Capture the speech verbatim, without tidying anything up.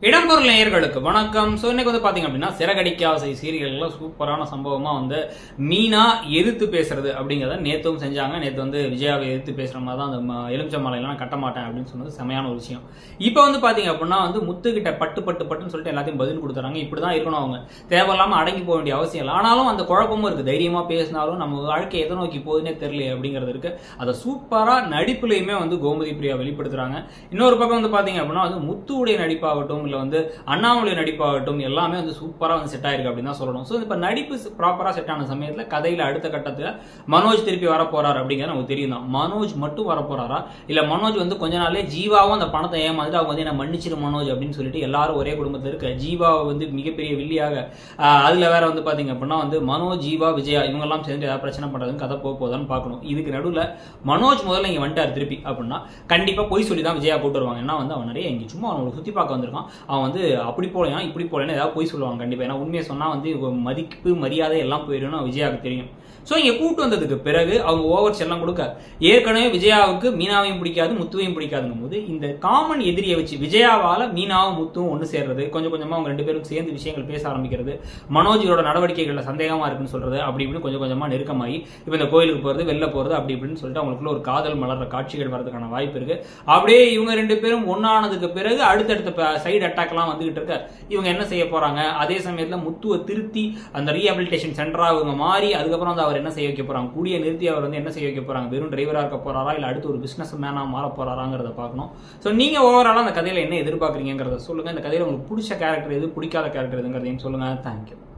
இடம்பொருள் நேயர்களுக்கு வணக்கம். ஸோ இன்னைக்கு வந்து பார்த்தீங்க அப்படின்னா சிறகடிக்க ஆசை சீரியல்கள் சூப்பரான சம்பவமாக வந்து மீனா எதிர்த்து பேசுறது அப்படிங்கிறத நேற்றும் செஞ்சாங்க. நேற்று வந்து விஜயாவை எதிர்த்து பேசுகிற மாதிரி தான் அந்த எலுமிச்சை மாலையெல்லாம் கட்ட மாட்டேன் அப்படின்னு சொன்னது செமையான ஒரு விஷயம். இப்போ வந்து பார்த்தீங்க அப்படின்னா வந்து முத்துக்கிட்ட பட்டு பட்டு பட்டுன்னு சொல்லிட்டு எல்லாத்தையும் பதில் கொடுத்துறாங்க. இப்படி தான் இருக்கணும், அவங்க தேவையில்லாமல் அடங்கி போக வேண்டிய அவசியம் இல்லை. ஆனாலும் அந்த குழப்பமும் இருக்குது. தைரியமாக பேசினாலும் நம்ம வாழ்க்கை எதை நோக்கி போகுதுன்னே தெரியல அப்படிங்கிறது இருக்கு. அதை சூப்பராக நடிப்புலையுமே வந்து கோமதி பிரியா வெளிப்படுத்துறாங்க. இன்னொரு பக்கம் வந்து பார்த்தீங்க அப்படின்னா வந்து முத்துவுடைய நடிப்பாகட்டும் இல்லை வந்து அண்ணாமலை நடிப்பாகட்டும் எல்லாமே வந்து சூப்பராக வந்து செட் ஆயிருக்கு அப்படின்னு தான் சொல்லணும். ஸோ இப்போ நடிப்பு ப்ராப்பராக செட் ஆன சமயத்தில் கதையில் அடுத்த கட்டத்தில் மனோஜ் திருப்பி வர போறாரு அப்படிங்கிறது நமக்கு தெரியும் தான். மனோஜ் மட்டும் வர போறாரா இல்லை மனோஜ் வந்து கொஞ்ச நாளே ஜீவாவும் அந்த பணத்தை ஏமாந்து அவங்க வந்து என்ன மன்னிச்சிரு மனோஜ் அப்படின்னு சொல்லிட்டு எல்லாரும் ஒரே குடும்பத்தில் இருக்க ஜீவாவை வந்து மிகப்பெரிய வில்லியாக அதுல வேற வந்து பாத்தீங்க அப்படின்னா வந்து மனோஜ் ஜீவா விஜயா இவங்க எல்லாம் சேர்ந்து ஏதாவது பிரச்சனை பண்றதுன்னு கதை போக போதான்னு பார்க்கணும். இதுக்கு நடுவில் மனோஜ் முதல்ல இங்க வந்துட்டார் திருப்பி அப்படின்னா கண்டிப்பா போய் சொல்லி தான் விஜயா கூட்டு வருவாங்க. ஏன்னா வந்து அவன் நிறைய இங்க சும்மா அவனோட சுத்தி பார்க்க வந்திருக்கான். அவன் வந்து அப்படி போலையா இப்படி போலைன்னு ஏதாவது போய் சொல்லுவாங்க கண்டிப்பா. ஏன்னா உண்மையை சொன்னா வந்து மதிப்பு மரியாதை எல்லாம் போயிடும் விஜயாவுக்கு தெரியும். ஸோ இங்கே கூட்டு வந்ததுக்கு பிறகு அவங்க ஓவர் செல்லம் கொடுக்க ஏற்கனவே விஜயாவுக்கு மீனாவையும் பிடிக்காது முத்துவையும் பிடிக்காதுங்கும் போது இந்த காமன் எதிரியை வச்சு விஜயாவால் மீனாவும் முத்துவும் ஒன்று சேர்றது, கொஞ்சம் கொஞ்சமாக அவங்க ரெண்டு பேரும் சேர்ந்து விஷயங்கள் பேச ஆரம்பிக்கிறது, மனோஜோட நடவடிக்கைகளில் சந்தேகமாக இருக்குன்னு சொல்றது, அப்படி இப்படின்னு கொஞ்சம் கொஞ்சமாக நெருக்கமாகி இப்போ இந்த கோயிலுக்கு போகிறது வெளில போகிறது அப்படி இப்படின்னு சொல்லிட்டு அவங்களுக்குள்ள ஒரு காதல் மலர்ற காட்சிகள் வரதுக்கான வாய்ப்பு இருக்கு. அப்படியே இவங்க ரெண்டு பேரும் ஒன்னானதுக்கு பிறகு அடுத்தடுத்த சைடு அட்டாக்லாம் வந்துகிட்டு இருக்க இவங்க என்ன செய்ய போறாங்க. அதே சமயத்தில் முத்துவை திருத்தி அந்த ரீஹாபிலிட்டேஷன் சென்டராக இவங்க மாறி அதுக்கப்புறம் வந்து அவர் என்ன செய்ய வைக்க போறாங்க, கூடிய நிறுத்தி அவர் வந்து என்ன செய்ய வைக்க போறாங்க, வெறும் டிரைவரா இருக்க போறாரா இல்ல அடுத்து ஒரு பிசினஸ் மேனா மாற போறாராங்கிறத பார்க்கணும். ஸோ நீங்க ஓவராலா அந்த கதையில என்ன எதிர்பார்க்குறீங்கிறத சொல்லுங்க. இந்த கதையில உங்களுக்கு பிடிச்ச கேரக்டர் எது, பிடிக்காத கேரக்டர் எதுங்கிறதையும் சொல்லுங்க. தேங்க்யூ.